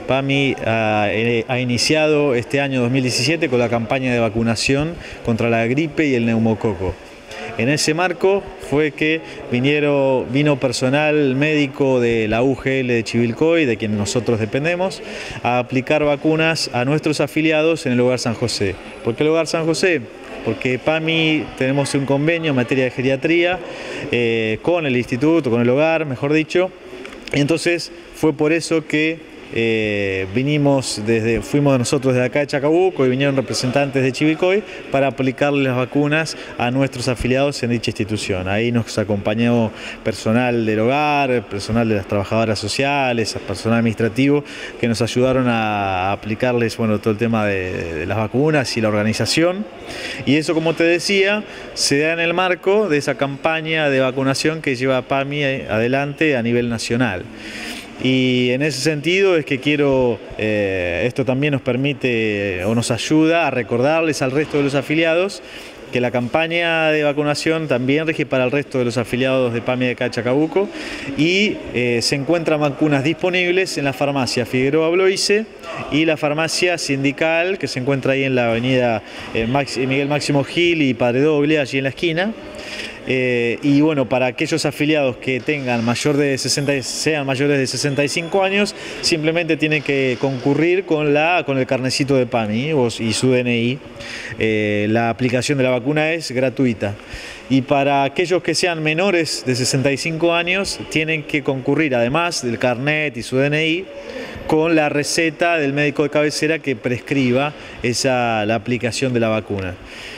PAMI ha iniciado este año 2017 con la campaña de vacunación contra la gripe y el neumococo. En ese marco fue que vino personal médico de la UGL de Chivilcoy, de quien nosotros dependemos, a aplicar vacunas a nuestros afiliados en el Hogar San José. ¿Por qué el Hogar San José? Porque PAMI tenemos un convenio en materia de geriatría con el instituto, con el hogar, mejor dicho. Entonces fue por eso que fuimos nosotros desde acá de Chacabuco y vinieron representantes de Chivilcoy para aplicarle las vacunas a nuestros afiliados en dicha institución. Ahí nos acompañó personal del hogar, personal de las trabajadoras sociales, personal administrativo, que nos ayudaron a aplicarles todo el tema de las vacunas y la organización. Y eso, como te decía, se da en el marco de esa campaña de vacunación que lleva PAMI adelante a nivel nacional. Y en ese sentido es que esto también nos permite o nos ayuda a recordarles al resto de los afiliados que la campaña de vacunación también rige para el resto de los afiliados de PAMI de acá de Chacabuco y se encuentran vacunas disponibles en la farmacia Figueroa Bloise y la farmacia sindical que se encuentra ahí en la avenida Miguel Máximo Gil y Padre Doble, allí en la esquina. Y bueno, para aquellos afiliados que sean mayores de 65 años, simplemente tienen que concurrir con el carnecito de PAMI y su DNI. La aplicación de la vacuna es gratuita. Y para aquellos que sean menores de 65 años, tienen que concurrir, además del carnet y su DNI, con la receta del médico de cabecera que prescriba la aplicación de la vacuna.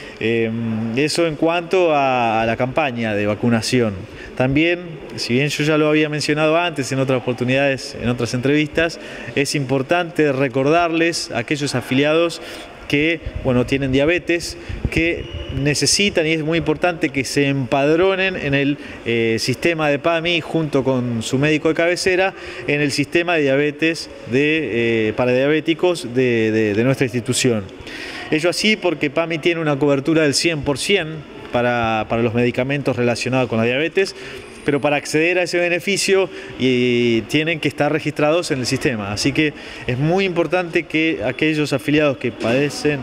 Eso en cuanto a la campaña de vacunación. También, si bien yo ya lo había mencionado antes en otras oportunidades, en otras entrevistas, es importante recordarles a aquellos afiliados que tienen diabetes, que necesitan, y es muy importante que se empadronen en el sistema de PAMI junto con su médico de cabecera en el sistema de diabetes para diabéticos de nuestra institución. Ello así porque PAMI tiene una cobertura del 100% para los medicamentos relacionados con la diabetes, pero para acceder a ese beneficio tienen que estar registrados en el sistema. Así que es muy importante que aquellos afiliados que padecen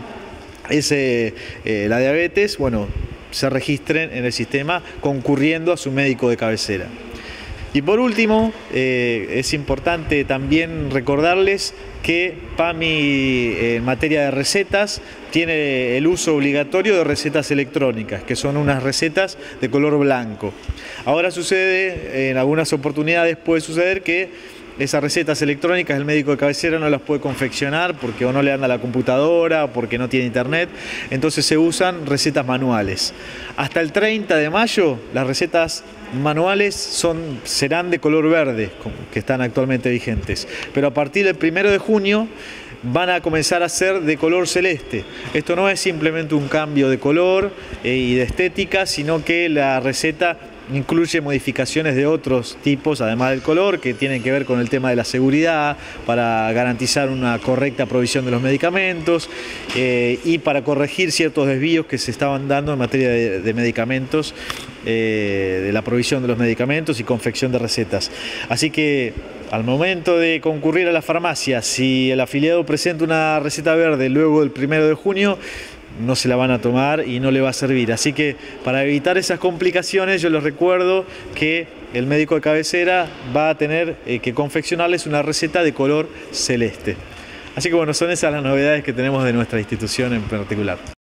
la diabetes, se registren en el sistema concurriendo a su médico de cabecera. Y por último, es importante también recordarles que PAMI en materia de recetas tiene el uso obligatorio de recetas electrónicas, que son unas recetas de color blanco. Ahora sucede, en algunas oportunidades puede suceder que esas recetas electrónicas el médico de cabecera no las puede confeccionar porque o no le anda la computadora o porque no tiene internet, entonces se usan recetas manuales. Hasta el 30 de mayo las recetas manuales serán de color verde, que están actualmente vigentes, pero a partir del 1 de junio van a comenzar a ser de color celeste. Esto no es simplemente un cambio de color y de estética, sino que la receta incluye modificaciones de otros tipos, además del color, que tienen que ver con el tema de la seguridad, para garantizar una correcta provisión de los medicamentos y para corregir ciertos desvíos que se estaban dando en materia de medicamentos, de la provisión de los medicamentos y confección de recetas. Así que al momento de concurrir a la farmacia, si el afiliado presenta una receta verde luego del 1 de junio, no se la van a tomar y no le va a servir. Así que para evitar esas complicaciones, yo les recuerdo que el médico de cabecera va a tener que confeccionarles una receta de color celeste. Así que son esas las novedades que tenemos de nuestra institución en particular.